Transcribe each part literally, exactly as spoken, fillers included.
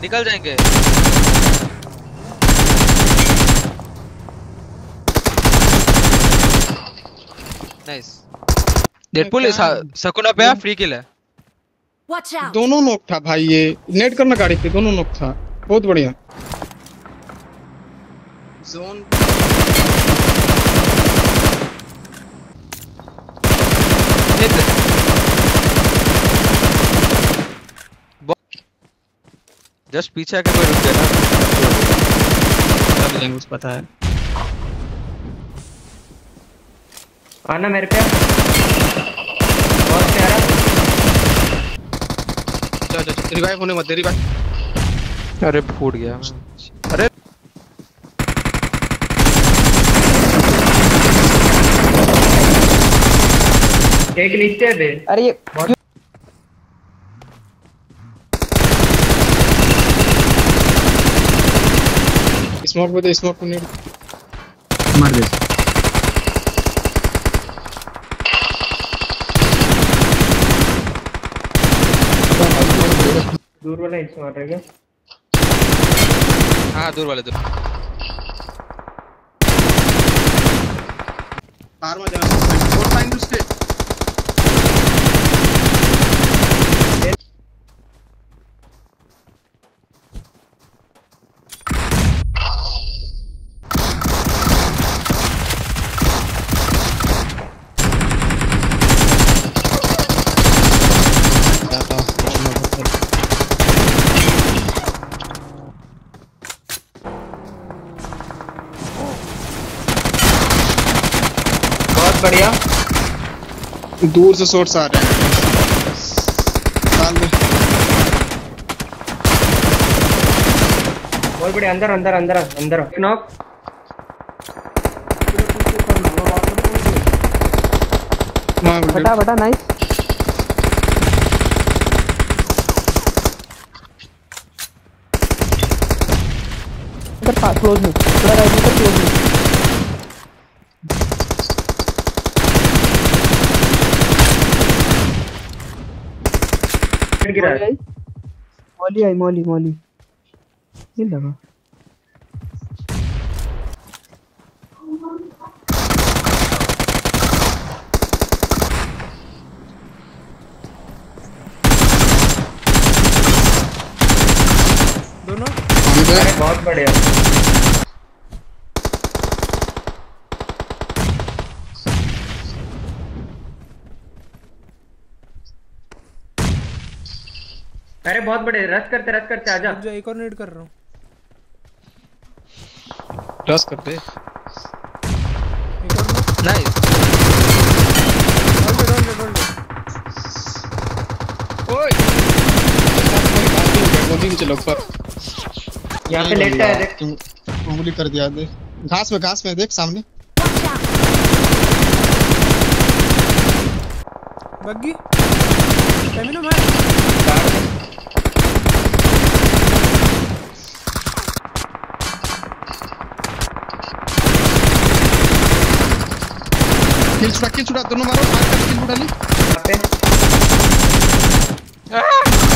निकल जाएंगे। Nice. Deadpool Sukuna पे फ्री किल है। दोनों नॉक था भाई, ये नेट करना गाड़ी पे, दोनों नॉक था। बहुत बढ़िया जोन। जस्ट पीछे आके कोई रुक गया ना, मुझे पता है। आना मेरे पे बहुत प्यारा। चल चल रिवाइव होने मत दे, रिवाइव। अरे फूट गया। अरे एक नीचे है। अरे ये स्मोक पे दे, स्मोक पे नहीं मार दे। दूर वाला हिट मार रहा है। हाँ दूर वाले दूर। बाहर में जाना और फाइंड उसके। बढ़िया। दूर से शॉट्स आ रहे हैं। डाल दे। बहुत बढ़िया। अंदर अंदर अंदर अंदर नॉक। बटा बटा नाइस। इधर पास क्लोज में थोड़ा राइट में क्लोज में। मौली आई मौली मौली ये लगा। दोनों बहुत बढ़िया। अरे बहुत बड़े। रश करते रश करते आजा। जो एक और नेट कर रहा हूँ। रश करते। नाइस। ओए गोली चलो ऊपर। यहाँ पे लेटा है देख। उंगली कर दिया दे। घास में घास में देख सामने। बग्गी स्टैमिना मार। किल छुड़ा किल छुड़ा दोनों मारो। मार कर किल छुड़ा ली। पे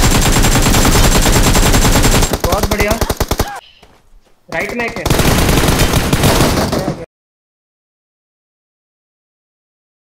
बहुत बढ़िया। राइट में एक है।